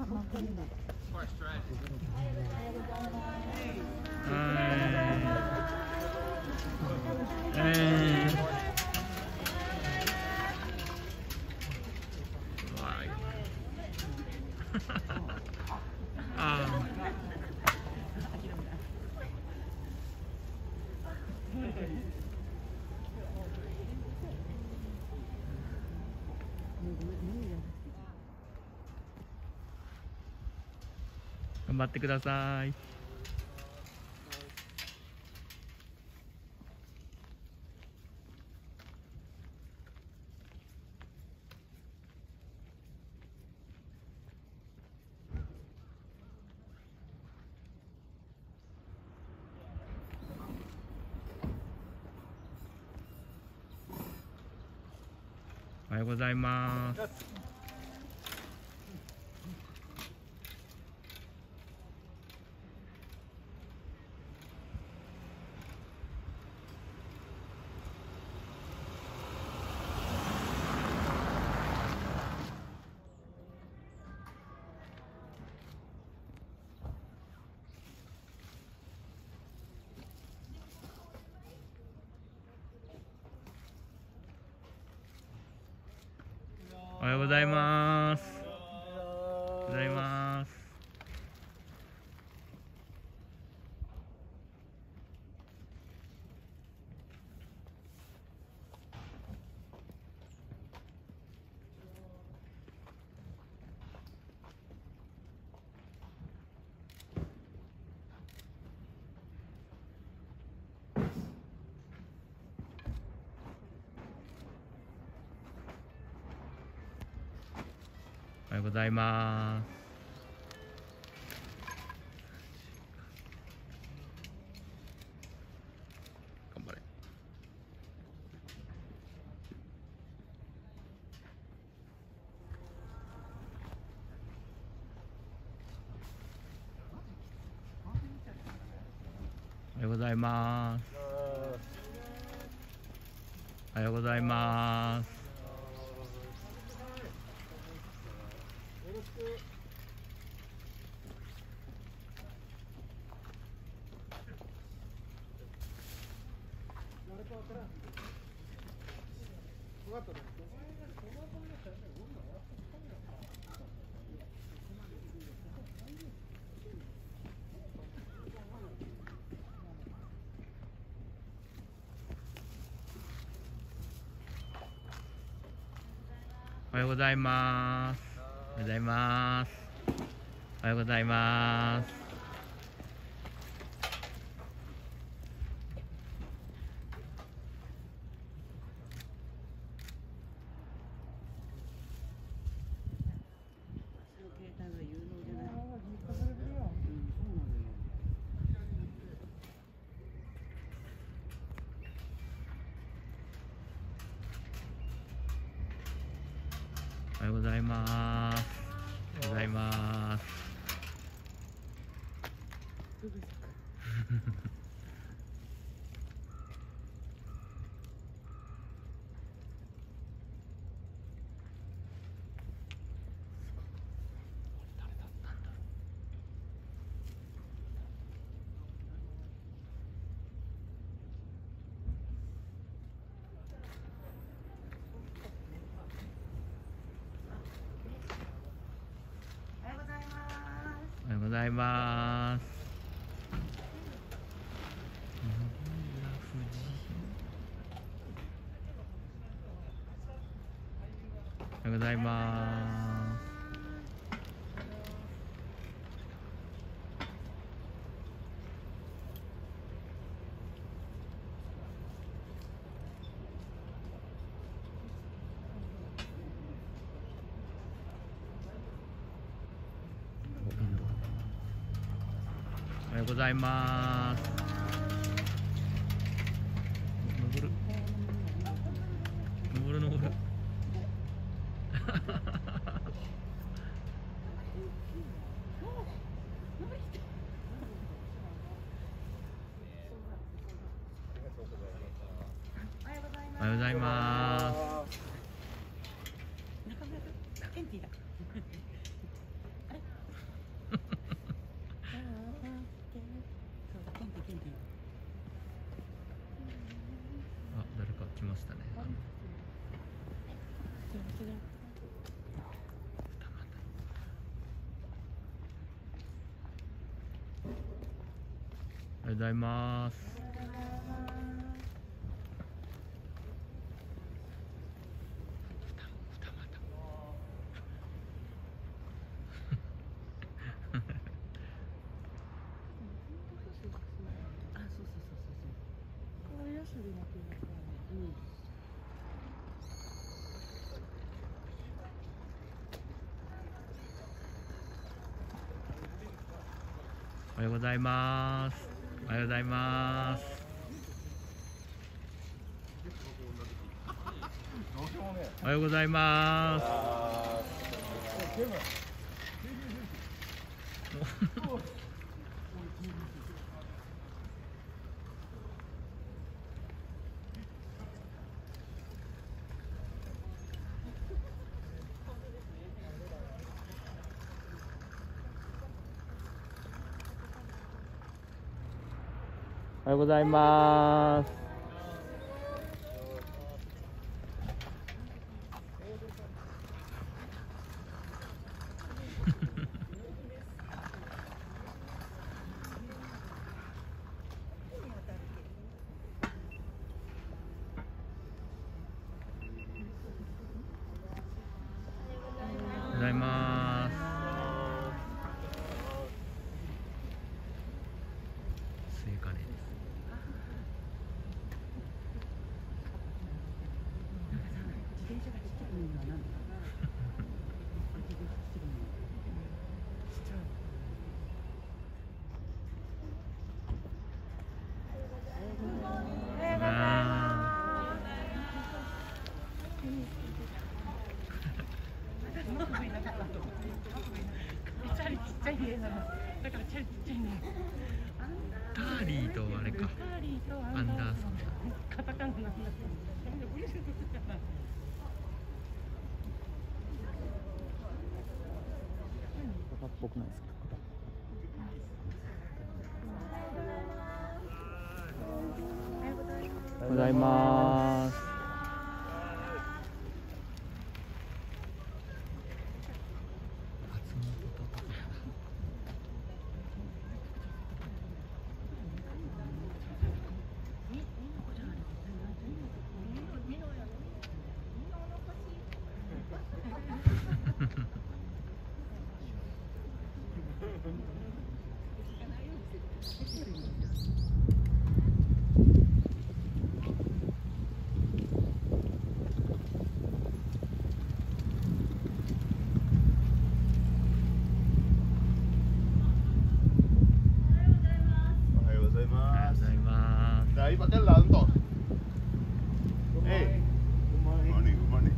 頑張ってください。おはようございます。おはようございます。おはようございます。おはようございます。頑張れ。おはようございます。おはようございます。おはようございます。おはようございます。おはようございます。おはようございます。おはようございます。おはようございます。おはようございます。おはようございます。登る。登る登る。おはようございます。 ございます。おはようございます。おはようございます。おはようございます。おはようございます。おはようございます。スイカねです。ターリーとあれか、アンダーソン。カタカナなんだ。っぽくないですか。おはようございます。 Dari pakai lantok. Hey, good morning, good morning.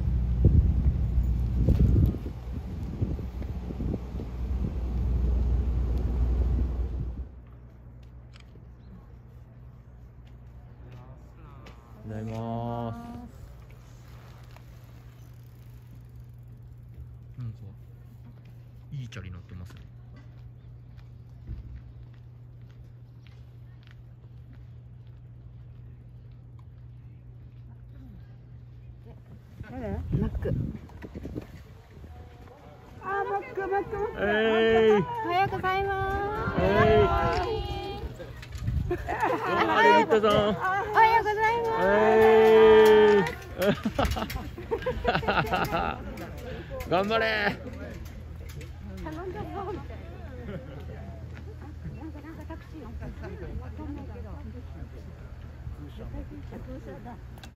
おはようございます。なんかいいチャリ乗ってますね。 マック。あ、マック。おはようございます。 あれ、リッタさん。 おはようございます。 頑張れ。 頼んだぞ。なんかタクシー。わかんないけど。